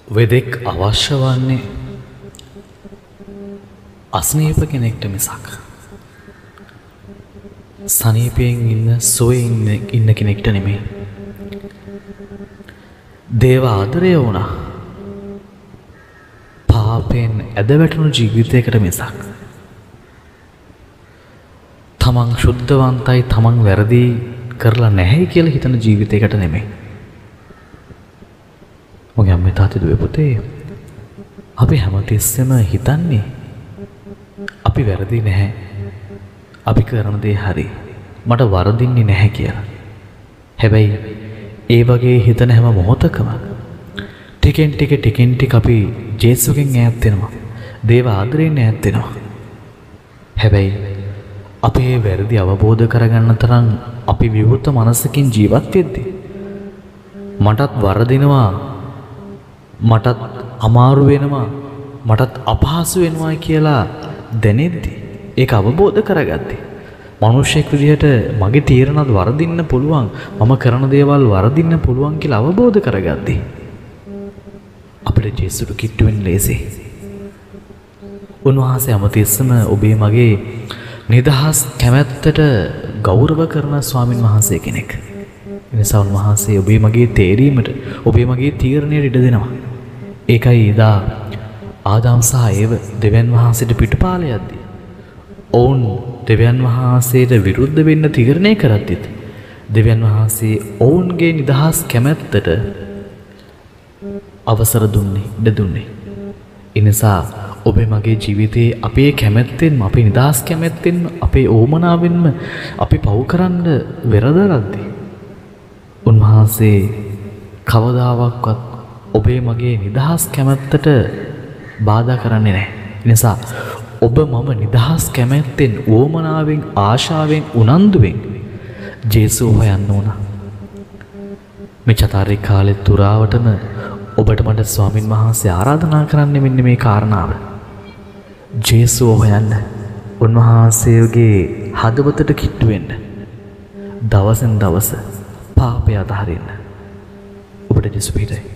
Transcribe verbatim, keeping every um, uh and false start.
වෙදෙක් අවශ්‍ය වන්නේ අසනීප කෙනෙක්ට මිසක් සනීපයෙන් ඉන්න සුවයෙන් ඉන්න කෙනෙක්ට නෙමෙයි. දේව ආදරය වුණා පාපයෙන් ඇද වැටුණු ජීවිතයකට මිසක් තමන් ශුද්ධවන්තයි තමන් වැරදි කරලා නැහැ කියලා හිතන ජීවිතයකට නෙමෙයි. මගේ අම්මේ තාත්තේ දුවේ පුතේ අපි හැමතිස්සෙම හිතන්නේ අපි වැරදි නැහැ. අපි කරන දේ හරි. මට වරදින්නේ නැහැ කියලා. හැබැයි ඒ වගේ හිතන හැම මොහොතකම ටිකෙන් ටික ටිකෙන් ටික අපි ජේසුගෙන් ඈත් වෙනවා. දේව ආදරයෙන් ඈත් වෙනවා. හැබැයි අපේ වැරදි අවබෝධ කරගන්න තරම් අපි විවෘත මනසකින් ජීවත් වෙද්දී මටත් වරදිනවා මටත් අමාරු වෙනවා මටත් අපහසු වෙනවා කියලා දැනෙද්දී ඒක අවබෝධ කරගත්තේ මිනිස්සෙක් විදිහට මගේ තීරණත් වරදින්න පුළුවන් මම කරන දේවල් වරදින්න පුළුවන් කියලා අවබෝධ කරගත්තේ අපිට ජේසුට කිට්ටු වෙන්න ලේසි. උන්වහන්සේ අමතිස්සම ඔබේ මගේ නිදහස් කැමැත්තට ගෞරව කරන ස්වාමින් වහන්සේ කෙනෙක්. එනිසා උන්වහන්සේ ඔබේ මගේ තේරීමට ඔබේ මගේ තීරණයට ඉඩ දෙනවා. ඒකයි එදා ආදාම් සහ ඒව දෙවියන් වහන්සේට පිටුපාලේ යද්දී ඔවුන් දෙවියන් වහන්සේට විරුද්ධ වෙන්න තීරණය කරද්දිත් දෙවියන් වහන්සේ ඔවුන්ගේ නිදහස් කැමැත්තට අවසර දුන්නේ ඉඩ දුන්නේ. එනිසා ඔබේ මගේ ජීවිතයේ අපේ කැමැත්තෙන් අපේ නිදහස් කැමැත්තෙන් අපේ ඕමනාවෙන්ම අපි පව් කරන්න වෙරදරද්දී උන්වහන්සේ කවදාවත් ඔබේ මගේ නිදහස් කැමැත්තට බාධා කරන්නේ නැහැ. නිසා ඔබ මම නිදහස් කැමැත්තෙන් ඕමනාවෙන් ආශාවෙන් උනන්දුවෙන් ජේසුව හොයන්න ඕන. මේ චතාරේ කාලේ තුරාවටම ඔබට මට ස්වාමින් වහන්සේ ආරාධනා කරන්නේ මෙන්න මේ කාරණාව. ජේසුව හොයන්න. උන්වහන්සේගේ හදවතට කිට්ටු වෙන්න. දවසෙන් දවස පාපය අතහරින්න. ඔබට ජේසු පිටයි.